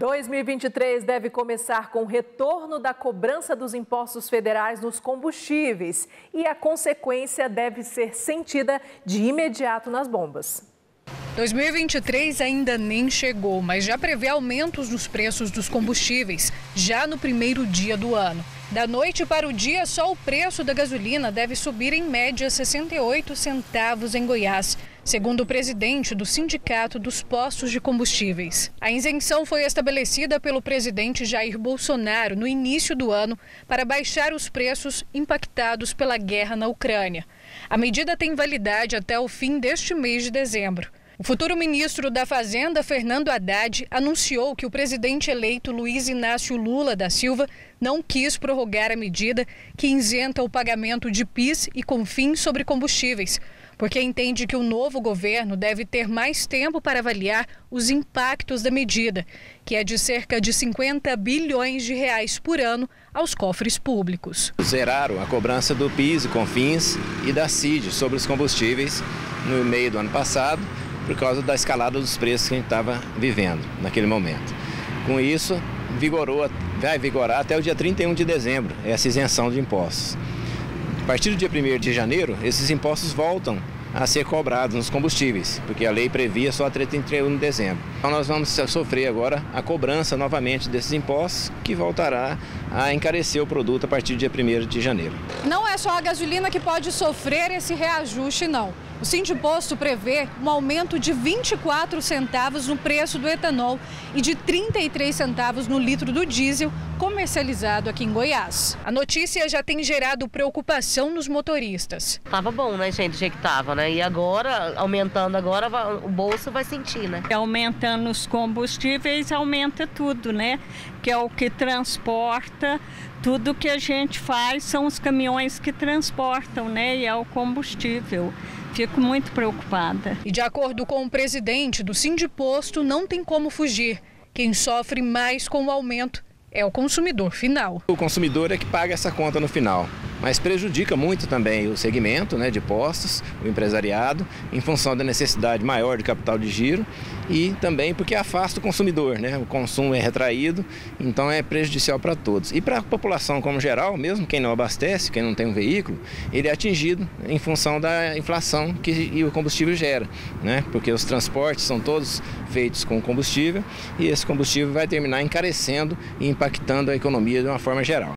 2023 deve começar com o retorno da cobrança dos impostos federais nos combustíveis e a consequência deve ser sentida de imediato nas bombas. 2023 ainda nem chegou, mas já prevê aumentos nos preços dos combustíveis, já no primeiro dia do ano. Da noite para o dia, só o preço da gasolina deve subir em média 68 centavos em Goiás, segundo o presidente do Sindicato dos Postos de Combustíveis. A isenção foi estabelecida pelo presidente Jair Bolsonaro no início do ano para baixar os preços impactados pela guerra na Ucrânia. A medida tem validade até o fim deste mês de dezembro. O futuro ministro da Fazenda, Fernando Haddad, anunciou que o presidente eleito Luiz Inácio Lula da Silva não quis prorrogar a medida que isenta o pagamento de PIS e CONFINS sobre combustíveis, porque entende que o novo governo deve ter mais tempo para avaliar os impactos da medida, que é de cerca de 50 bilhões de reais por ano aos cofres públicos. Zeraram a cobrança do PIS e CONFINS e da CID sobre os combustíveis no meio do ano passado, por causa da escalada dos preços que a gente estava vivendo naquele momento. Com isso, vai vigorar até o dia 31 de dezembro essa isenção de impostos. A partir do dia 1º de janeiro, esses impostos voltam a ser cobrados nos combustíveis, porque a lei previa só até 31 de dezembro. Então nós vamos sofrer agora a cobrança novamente desses impostos, que voltará a encarecer o produto a partir do dia 1º de janeiro. Não é só a gasolina que pode sofrer esse reajuste, não. O Sindiposto prevê um aumento de 24 centavos no preço do etanol e de 33 centavos no litro do diesel comercializado aqui em Goiás. A notícia já tem gerado preocupação nos motoristas. Tava bom, né, gente, do jeito que tava, né? E agora, aumentando agora, o bolso vai sentir, né? Aumentando os combustíveis, aumenta tudo, né? Que é o que transporta, tudo que a gente faz são os caminhões que transportam, né? E é o combustível. Fico muito preocupada. E de acordo com o presidente do Sindiposto, não tem como fugir. Quem sofre mais com o aumento é o consumidor final. O consumidor é que paga essa conta no final, mas prejudica muito também o segmento, né, de postos, o empresariado, em função da necessidade maior de capital de giro e também porque afasta o consumidor, né? O consumo é retraído, então é prejudicial para todos. E para a população como geral, mesmo quem não abastece, quem não tem um veículo, ele é atingido em função da inflação que o combustível gera, né? Porque os transportes são todos feitos com combustível e esse combustível vai terminar encarecendo e impactando a economia de uma forma geral.